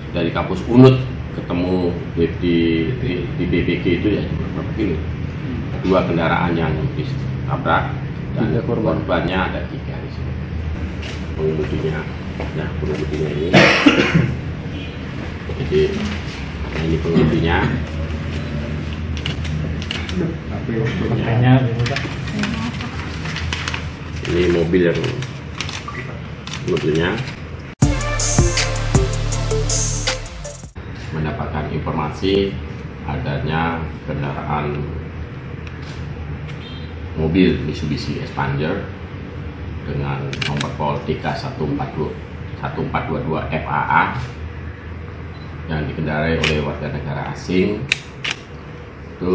dari kampus Unut ketemu di BPG itu ya cuma berapa kilo. Dua kendaraan yang ditabrak dan korbannya ada 3 di sini. Pengemudinya, nah pengemudinya ini. Jadi ini pengemudinya. Ini mobil yang mobilnya. Mendapatkan informasi adanya kendaraan mobil Mitsubishi Expander dengan nomor pol 142 FAA yang dikendarai oleh warga negara asing itu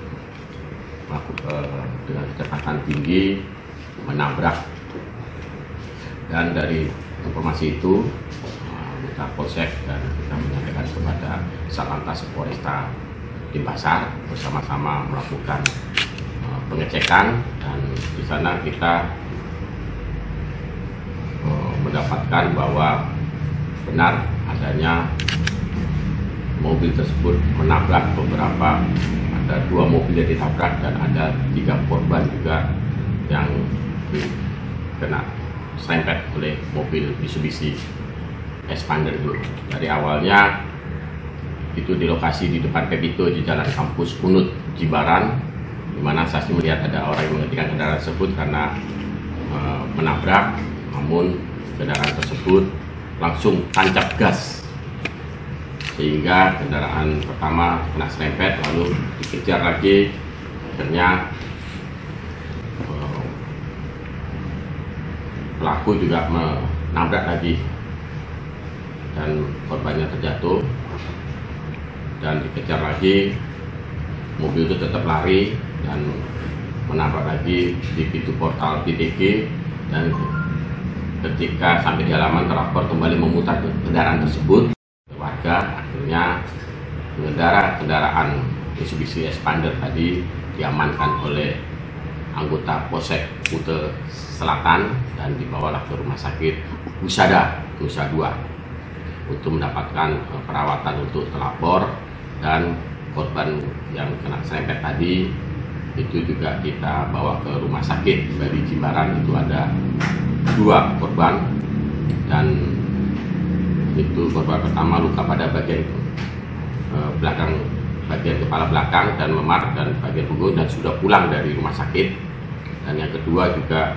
dengan kecepatan tinggi menabrak, dan dari informasi itu kita polsek dan kita menyampaikan kepada Satlantas Polresta Denpasar bersama-sama melakukan pengecekan, dan di sana kita mendapatkan bahwa benar adanya mobil tersebut menabrak beberapa, ada 2 mobil yang ditabrak dan ada 3 korban juga yang kena serempet oleh mobil Mitsubishi Expander itu. Dari awalnya itu di lokasi di depan Pepito di Jalan Kampus Unut Jimbaran, di mana saksi melihat ada orang yang menghentikan kendaraan tersebut karena menabrak, namun kendaraan tersebut langsung tancap gas sehingga kendaraan pertama kena serempet, lalu dikejar lagi, akhirnya pelaku juga menabrak lagi dan korbannya terjatuh, dan dikejar lagi, mobil itu tetap lari dan menabrak lagi di pintu portal BTG, dan ketika sampai di halaman terlapor kembali memutar kendaraan tersebut. Warga akhirnya pengendara kendaraan Mitsubishi Expander tadi diamankan oleh anggota Polsek Kuta Selatan dan dibawalah ke rumah sakit Husada Nusa Dua untuk mendapatkan perawatan untuk terlapor, dan korban yang kena serempet tadi itu juga kita bawa ke rumah sakit dari Jimbaran. Itu ada 2 korban, dan itu korban pertama luka pada bagian belakang, bagian kepala belakang dan memar dan bagian punggung, dan sudah pulang dari rumah sakit. Dan yang kedua juga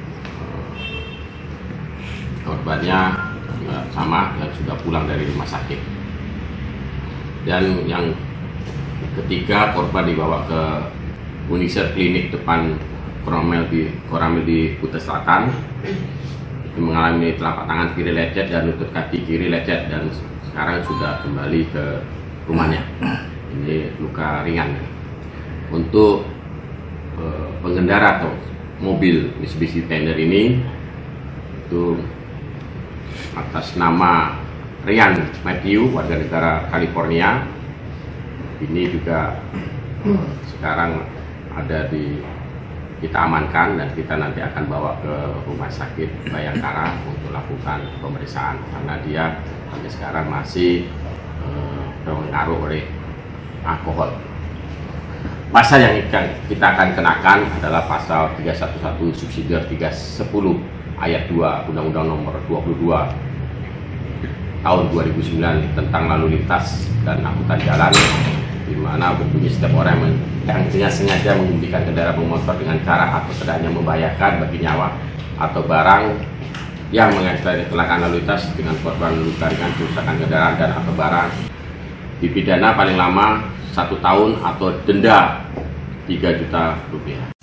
korbannya sama dan sudah pulang dari rumah sakit. Dan yang ketiga korban dibawa ke Unisher Klinik depan Koramil di Kuta Selatan. Mengalami telapak tangan kiri lecet dan lutut kaki kiri lecet, dan sekarang sudah kembali ke rumahnya. Ini luka ringan. Untuk pengendara atau mobil Mitsubishi Expander ini itu atas nama Ryan Matthew, warga negara California. Ini juga sekarang ada kita amankan, dan kita nanti akan bawa ke rumah sakit Bayangkara untuk lakukan pemeriksaan, karena dia sampai sekarang masih terpengaruh oleh alkohol. Pasal yang kita akan kenakan adalah pasal 311 subsidiar 310 ayat 2 Undang-Undang Nomor 22 tahun 2009 tentang lalu lintas dan angkutan jalan, di mana berbunyi setiap orang yang dengan sengaja mengemudikan kendaraan bermotor dengan cara atau tidaknya membahayakan bagi nyawa atau barang yang mengakibatkan kecelakaan lalu lintas dengan korban luka ringan, kerusakan kendaraan dan atau barang, dipidana paling lama 1 tahun atau denda 3 juta rupiah.